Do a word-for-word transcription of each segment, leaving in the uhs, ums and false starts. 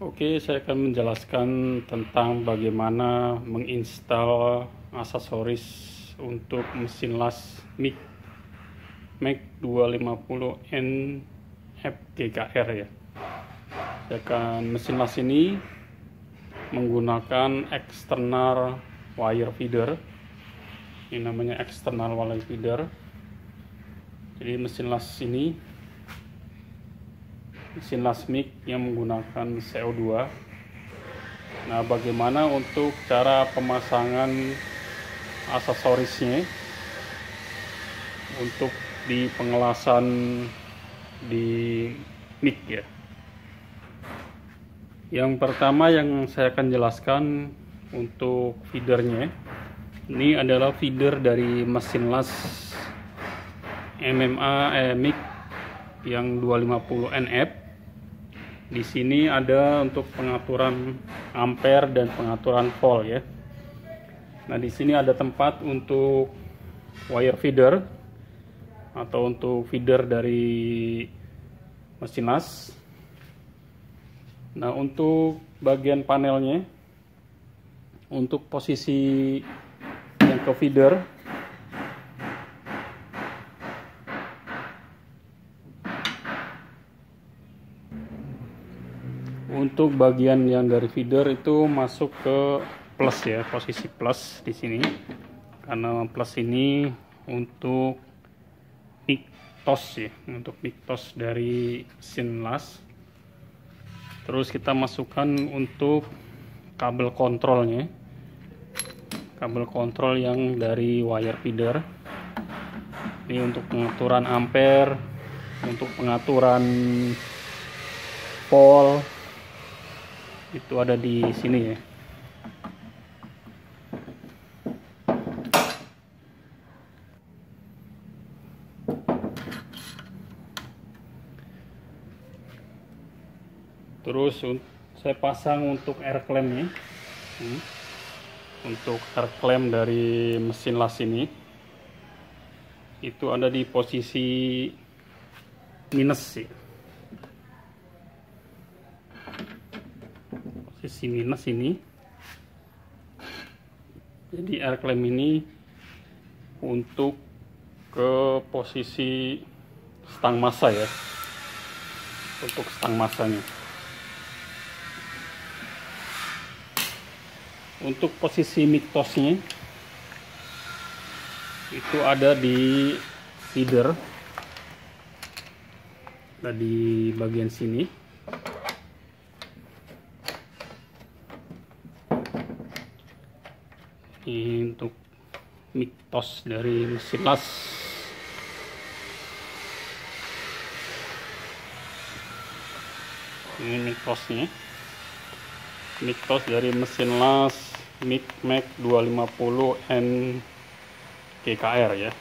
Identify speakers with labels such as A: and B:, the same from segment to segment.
A: Oke, saya akan menjelaskan tentang bagaimana menginstal aksesoris untuk mesin las mic Mac dua lima nol N F G K R ya. Saya akan mesin las ini menggunakan external wire feeder. Ini namanya external wire feeder. Jadi mesin las ini mesin las mic yang menggunakan C O dua. Nah, bagaimana untuk cara pemasangan aksesorisnya untuk di pengelasan di mic ya. Yang pertama yang saya akan jelaskan untuk feedernya, ini adalah feeder dari mesin las M M A eh, mic yang dua lima nol N F. Di sini ada untuk pengaturan ampere dan pengaturan volt ya. Nah, di sini ada tempat untuk wire feeder atau untuk feeder dari mesin las. Nah, untuk bagian panelnya, untuk posisi yang ke feeder, untuk bagian yang dari feeder itu masuk ke plus ya, posisi plus di sini. Karena plus ini untuk mic tos ya, untuk mic tos dari mesin las. Terus kita masukkan untuk kabel kontrolnya, kabel kontrol yang dari wire feeder. Ini untuk pengaturan ampere, untuk pengaturan volt, itu ada di sini ya. Terus saya pasang untuk air clampnya. Hmm. Untuk air clamp dari mesin las ini itu ada di posisi minus ya. Posisi minus ini. Jadi air clamp ini untuk ke posisi stang massa ya, untuk stang massanya. Untuk posisi mic tosnya itu ada di feeder, ada di bagian sini. Ini untuk mic tos dari mesin las. Ini mic tosnya, mic tos dari mesin las mic Mac dua lima nol N G K R ya.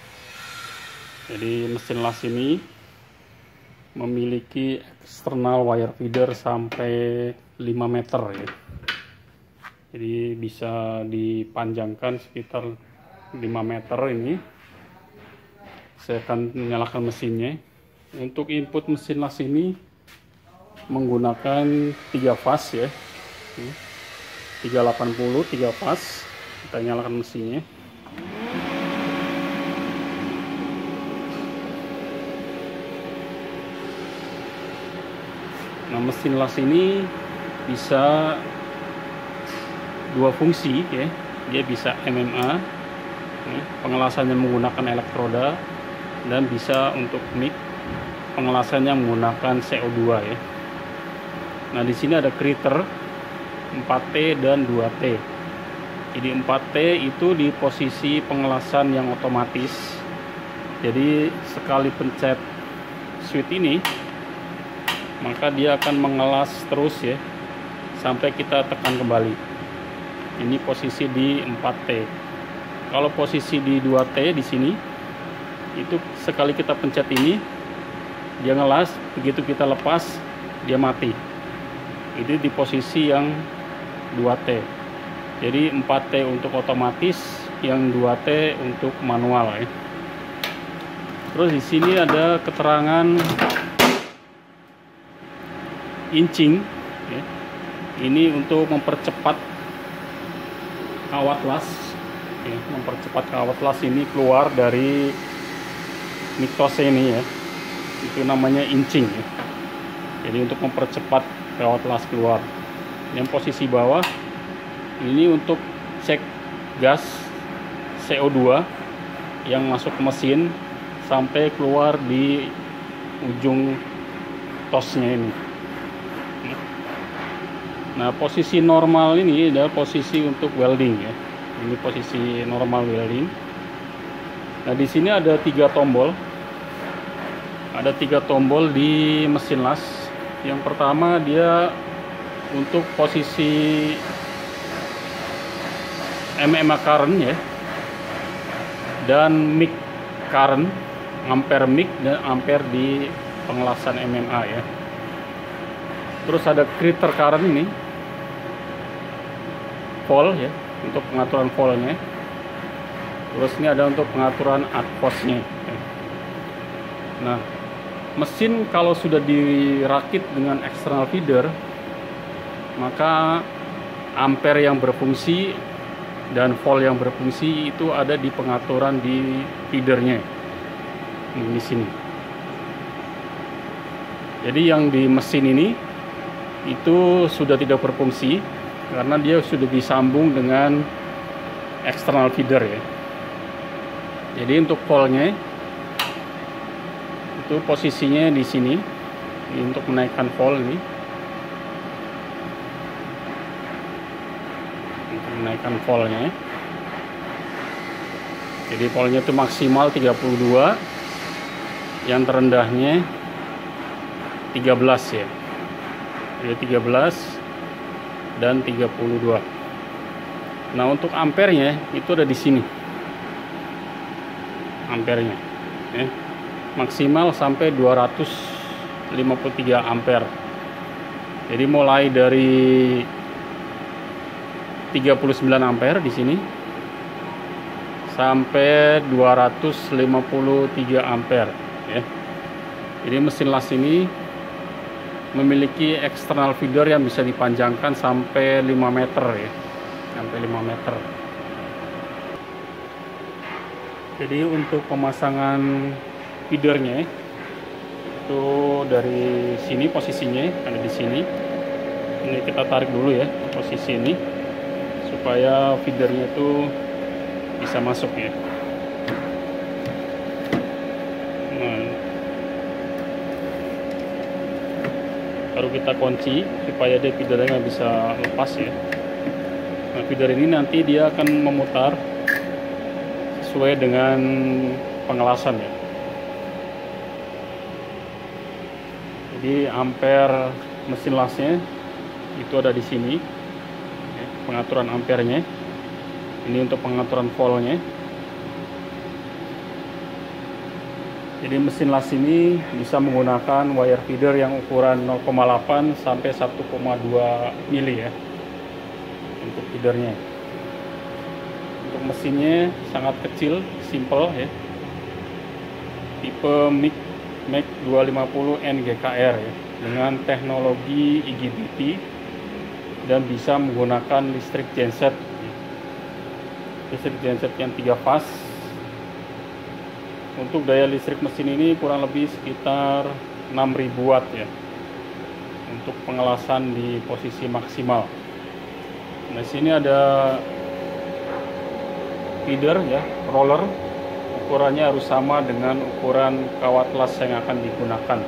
A: Jadi mesin las ini memiliki external wire feeder sampai lima meter ya. Jadi bisa dipanjangkan sekitar lima meter ini. Saya akan menyalakan mesinnya. Untuk input mesin las ini menggunakan tiga fase ya. tiga delapan puluh, tiga fase. Kita nyalakan mesinnya. Nah, mesin las ini bisa dua fungsi ya. Dia bisa M M A, nih, pengelasannya menggunakan elektroda, dan bisa untuk mic, pengelasannya menggunakan C O dua ya. Nah, di sini ada kriter empat T dan dua T. Jadi empat T itu di posisi pengelasan yang otomatis. Jadi sekali pencet switch ini, maka dia akan mengelas terus ya sampai kita tekan kembali. Ini posisi di empat T. Kalau posisi di dua T di sini, itu sekali kita pencet ini, dia ngelas, begitu kita lepas, dia mati. Itu di posisi yang dua T. Jadi empat T untuk otomatis, yang dua T untuk manual ya. Terus di sini ada keterangan inching ya. Ini untuk mempercepat kawat las, ya, mempercepat kawat las ini keluar dari mitosnya ini ya, itu namanya inching ya. Jadi untuk mempercepat kawat las keluar. Yang posisi bawah ini untuk cek gas C O dua yang masuk ke mesin sampai keluar di ujung tosnya ini. Nah, posisi normal ini adalah posisi untuk welding ya. Ini posisi normal welding. Nah, di sini ada tiga tombol. Ada tiga tombol di mesin las. Yang pertama dia untuk posisi M M A current ya. Dan mix current, ampere mix dan ampere di pengelasan M M A ya. Terus ada critter current ini. Volt ya, untuk pengaturan voltnya. Terus ini ada untuk pengaturan advosnya. Nah, mesin kalau sudah dirakit dengan external feeder, maka ampere yang berfungsi dan volt yang berfungsi itu ada di pengaturan di feedernya di sini. Jadi yang di mesin ini itu sudah tidak berfungsi karena dia sudah disambung dengan external feeder ya. Jadi untuk voltnya itu posisinya di sini. Ini untuk menaikkan volt ini. Untuk menaikkan voltnya. Jadi voltnya itu maksimal tiga puluh dua, yang terendahnya tiga belas ya. Jadi tiga belas dan tiga puluh dua. Nah, untuk ampernya itu ada di sini. Ampernya ya. Maksimal sampai dua ratus lima puluh tiga ampere. Jadi mulai dari tiga puluh sembilan ampere di sini sampai dua ratus lima puluh tiga ampere ya. Jadi mesin las ini memiliki external feeder yang bisa dipanjangkan sampai lima meter ya. Sampai lima meter. Jadi untuk pemasangan feedernya itu dari sini posisinya ada di sini. Ini kita tarik dulu ya posisi ini supaya feedernya itu bisa masuk ya. Nah, baru kita kunci supaya dia feedernya nggak bisa lepas ya. Nah, feeder ini nanti dia akan memutar sesuai dengan pengelasan ya. Jadi ampere mesin lasnya itu ada di sini ya, pengaturan ampernya. Ini untuk pengaturan voltnya. Jadi mesin las ini bisa menggunakan wire feeder yang ukuran nol koma delapan sampai satu koma dua mili ya untuk feedernya. Untuk mesinnya sangat kecil, simple ya. Tipe M I C dua lima nol N G K R ya, dengan teknologi I G B T dan bisa menggunakan listrik genset. Listrik genset yang tiga fase. Untuk daya listrik mesin ini kurang lebih sekitar enam ribu watt ya. Untuk pengelasan di posisi maksimal. Nah, sini ada feeder ya, roller. Ukurannya harus sama dengan ukuran kawat las yang akan digunakan.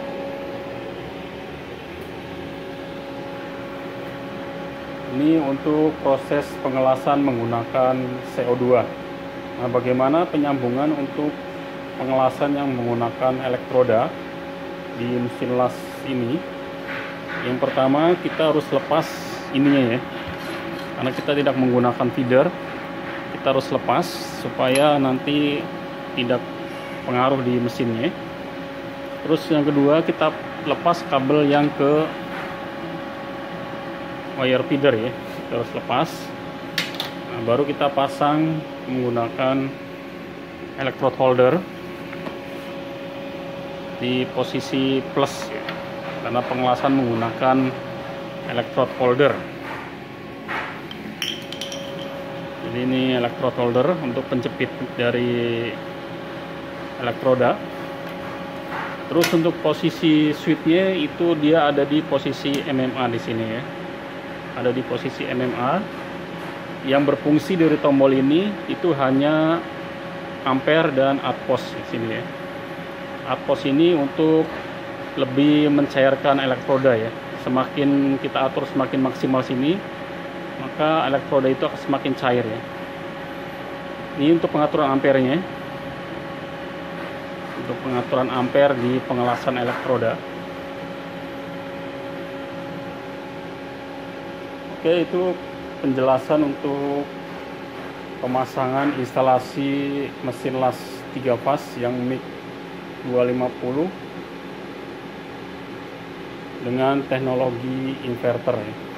A: Ini untuk proses pengelasan menggunakan C O dua. Nah, bagaimana penyambungan untuk pengelasan yang menggunakan elektroda di mesin las ini? Yang pertama kita harus lepas ininya ya, karena kita tidak menggunakan feeder. Kita harus lepas supaya nanti tidak pengaruh di mesinnya. Terus yang kedua kita lepas kabel yang ke wire feeder ya, kita harus lepas. Nah, baru kita pasang menggunakan electrode holder di posisi plus ya, karena pengelasan menggunakan electrode holder. Jadi ini electrode holder untuk penjepit dari elektroda. Terus untuk posisi switchnya itu dia ada di posisi M M A di sini ya. Ada di posisi M M A. Yang berfungsi dari tombol ini itu hanya ampere dan outpost di sini ya. Outpost ini untuk lebih mencairkan elektroda ya. Semakin kita atur semakin maksimal sini, maka elektroda itu akan semakin cair ya. Ini untuk pengaturan ampernya. Untuk pengaturan ampere di pengelasan elektroda. Oke, itu penjelasan untuk pemasangan instalasi mesin las tiga fas yang M I G dua lima nol dengan teknologi inverter ya.